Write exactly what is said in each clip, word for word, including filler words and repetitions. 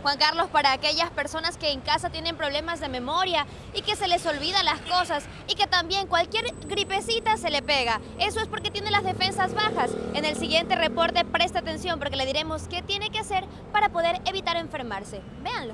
Juan Carlos, para aquellas personas que en casa tienen problemas de memoria y que se les olvidan las cosas y que también cualquier gripecita se le pega, eso es porque tiene las defensas bajas. En el siguiente reporte presta atención porque le diremos qué tiene que hacer para poder evitar enfermarse. Véanlo.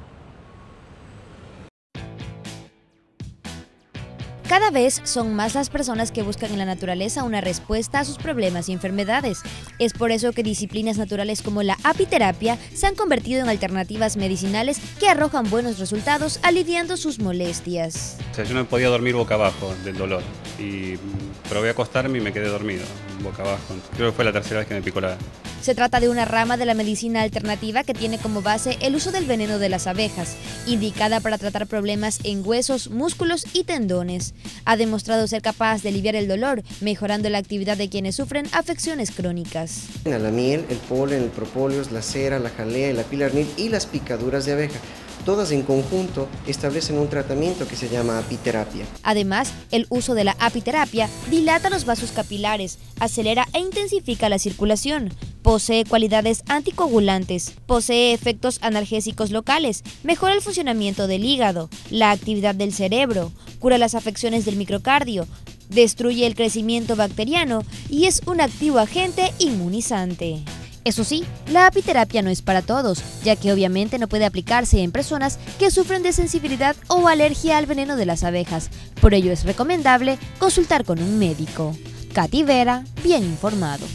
Cada vez son más las personas que buscan en la naturaleza una respuesta a sus problemas y enfermedades. Es por eso que disciplinas naturales como la apiterapia se han convertido en alternativas medicinales que arrojan buenos resultados aliviando sus molestias. O sea, yo no podía dormir boca abajo del dolor y probé a acostarme y me quedé dormido boca abajo. Creo que fue la tercera vez que me picó la... Se trata de una rama de la medicina alternativa que tiene como base el uso del veneno de las abejas, indicada para tratar problemas en huesos, músculos y tendones. Ha demostrado ser capaz de aliviar el dolor, mejorando la actividad de quienes sufren afecciones crónicas. La miel, el polen, el propóleo, la cera, la jalea, el apilarnil y las picaduras de abeja. Todas en conjunto establecen un tratamiento que se llama apiterapia. Además, el uso de la apiterapia dilata los vasos capilares, acelera e intensifica la circulación. Posee cualidades anticoagulantes, posee efectos analgésicos locales, mejora el funcionamiento del hígado, la actividad del cerebro, cura las afecciones del microcardio, destruye el crecimiento bacteriano y es un activo agente inmunizante. Eso sí, la apiterapia no es para todos, ya que obviamente no puede aplicarse en personas que sufren de sensibilidad o alergia al veneno de las abejas. Por ello es recomendable consultar con un médico. Katy Vera, bien informado.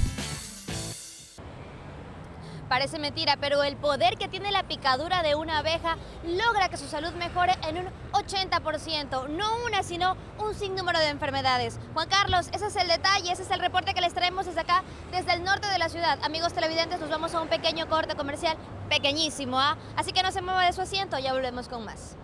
Parece mentira, pero el poder que tiene la picadura de una abeja logra que su salud mejore en un ochenta por ciento. No una, sino un sinnúmero de enfermedades. Juan Carlos, ese es el detalle, ese es el reporte que les traemos desde acá, desde el norte de la ciudad. Amigos televidentes, nos vamos a un pequeño corte comercial, pequeñísimo, ¿ah? Así que no se mueva de su asiento, ya volvemos con más.